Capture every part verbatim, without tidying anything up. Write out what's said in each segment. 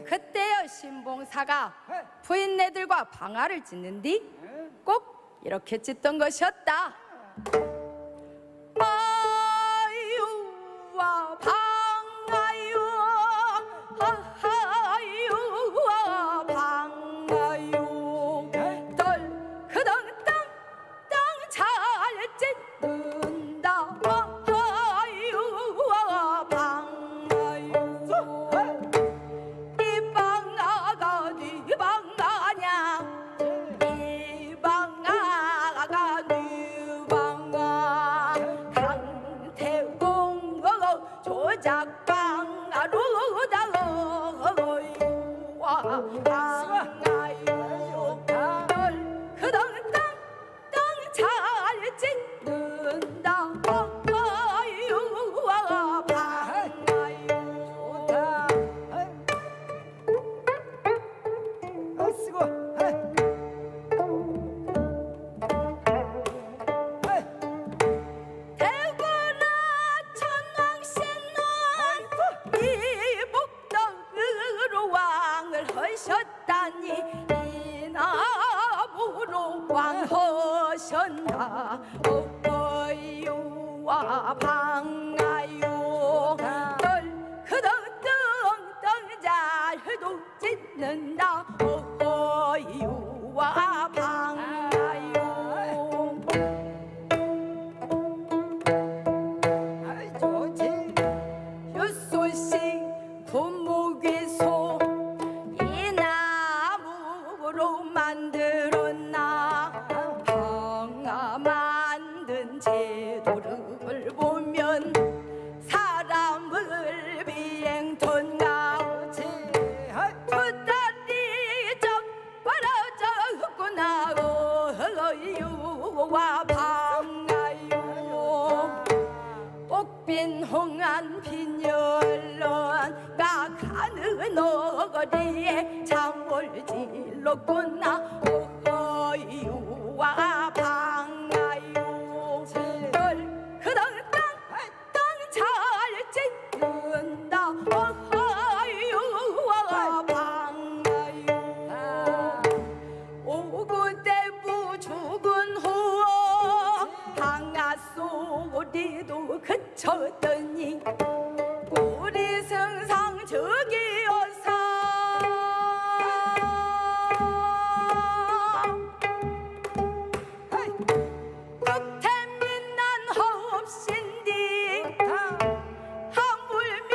그때여 신봉사가 부인네들과 방아를 찢는 뒤 꼭 이렇게 찢던 것이었다. 아유와 방아유 아하유와 방아유 덜크덩 땅땅 잘 찢는다. 아유와 방아유 이 방아가 네 방아냐 이 방아가 네 방아 강태공 조작 방아로다 어유와 방아유 덜크덩 땅땅 잘 찢는다. 어유와 방아유 쓰고 대구나 천왕신은 이복덕으로 왕을 하셨다니 이나무로 왕하셨나. 어유와 방아유 덜크덩 뚱뚱 잘도 찢는다. 어유와 방아유 아이 좋지 유소식 분무괴소 이나무로 만들었나. 방아 만든 제도를 보면 사람을 비행턴가. 두 다리 적바라졌구나. 어유와 방아유 옥빈 홍한 빈혈론 가가는 어거리에 창을 질렀구나. 어유와 방아유 덜크덩 땅땅 잘 찢는다. 어유와 방아유 오구대부 죽은 후 방아 소리도 그쳤더니 우리 성상 저기여서 국태민난 허업신디 하물며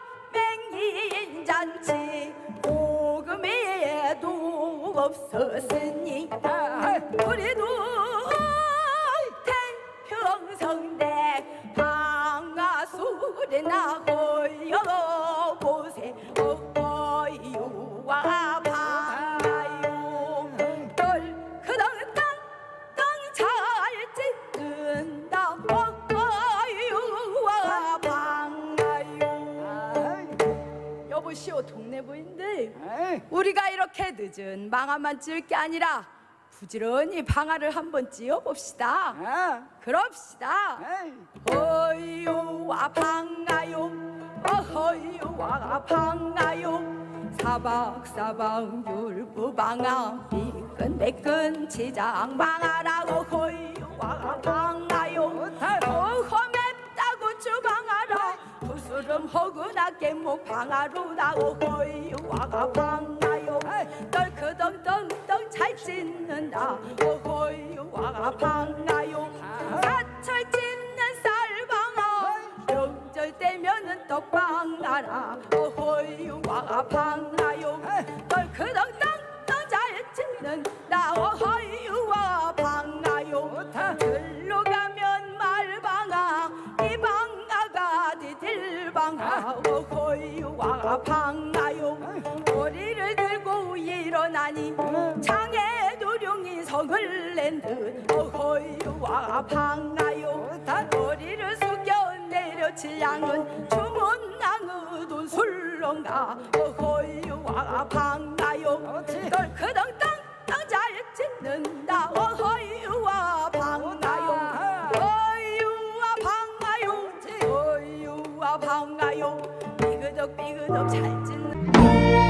맹인잔치 복음에도 없었으니 우리도 태평성대 방아 소리나 거여보세. 어유와 방아유 덜크덩 땅땅 잘 찢는다. 어유와 방아유 여보시오 동네 부인들, 우리가 이렇게 늦은 방아만 찢을 게 아니라 부지런히 방아를 한번 찧어봅시다. 그럽시다. 어유와 방아요 어허유와 방아요 사박사박 율부방아 미끈매끈 치장방아라고. 허유와 방아요 어허맵다고 주방아라 부스럼 허구나게 목방아로다고. 허유와 방아요 덜크덩덩덩 잘 찢는다. 허유와 방아요 사철 찢는 쌀방아 명절 때면은 떡방아라. 허유와 방아요 덜크덩덩덩 잘 찢는다. 허유와 방아요 들로 가면 말방아 이 방아가 디딜방아. 허유와 방아요 머리를 들고 일어나니 장애도룡이 성을 낸 듯. 허유와 방아요 머리를 숙여 내려칠 양은 주문낭의 술렁가. 허유와 방아요 덜크덩 땅땅 잘 찢는다. 허유와 방아요 허유와 방아요 허유와 방아요 삐그덕 삐그덕 잘 찢는다.